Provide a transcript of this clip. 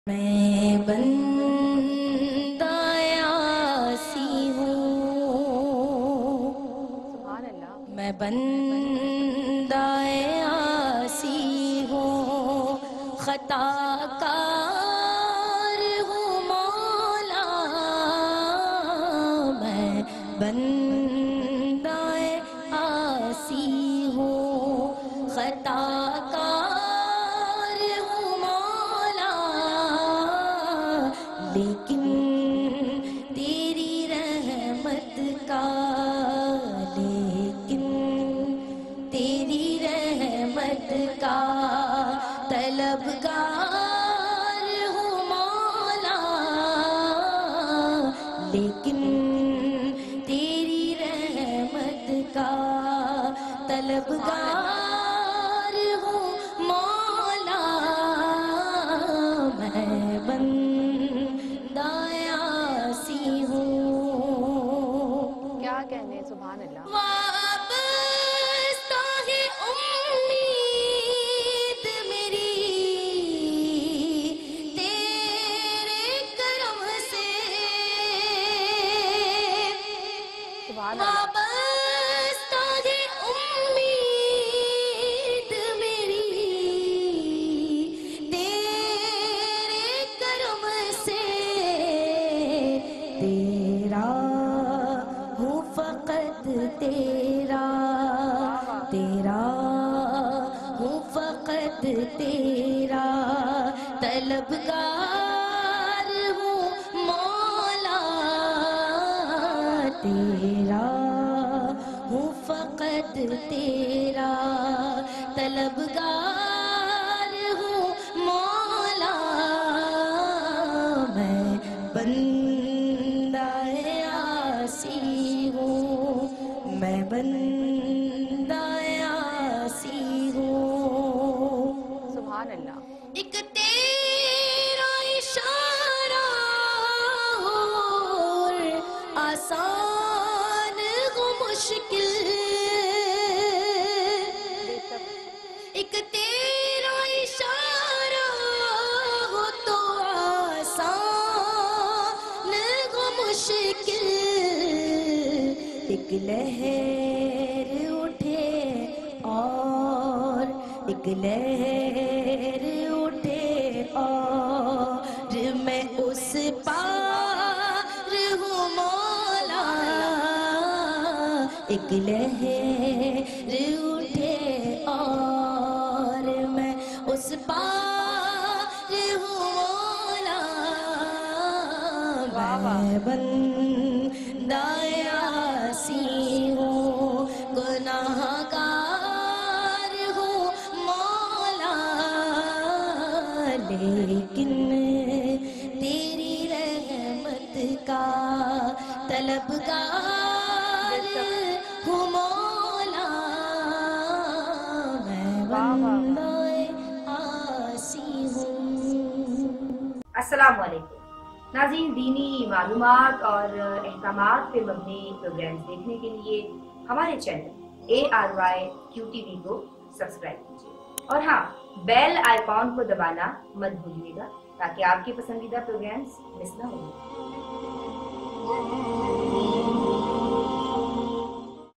میں بندہ عاصی ہوں، میں بندہ عاصی ہوں، خطا کار ہوں مولا، میں بندہ عاصی ہوں، خطا لیکن تیری رحمت کا، لیکن تیری رحمت کا طلبگار ہوں مولا، لیکن تیری رحمت کا طلبگار ہوں مولا، میں بندہ عاصی ہوں۔ کیا کہنے، سبحان اللہ۔ وابستہ ہے امید میری تیرے کرم سے، سبحان اللہ۔ وابستہ ہے امید میری تیرے کرم سے، تیرا ہوں فقط تیرا، تیرا ہوں فقط تیرا طلبگار ہوں مولا، تیرا ہوں فقط تیرا طلبگار ہوں مولا، میں بندہ عاصی ہوں، میں بندہ عاصی ہوں۔ سبحان اللہ۔ ایک تیرا اشارہ اور آسان ہو مشکل، ایک تیرا اشارہ ہو تو آسان ہو مشکل، ایک لہر اٹھے اور ایک لہر اٹھے اور میں اس پار ہوں مولا، ایک لہر اٹھے اور میں اس پار ہوں مولا، میں بندہ عاصی ہوں، گناہ گار ہوں مولا، لیکن تیری رحمت کا طلبگار ہوں مولا، میں بندہ عاصی ہوں۔ السلام علیکم ناظرین، دینی معلومات اور احکامات پہ مبنی پروگرامز دیکھنے کے لیے ہمارے چینل ARYQTV کو سبسکرائب کیجیے، اور ہاں، بیل آئیکن کو دبانا مت بھولیے گا تاکہ آپ کے پسندیدہ پروگرامز مس نہ ہوں۔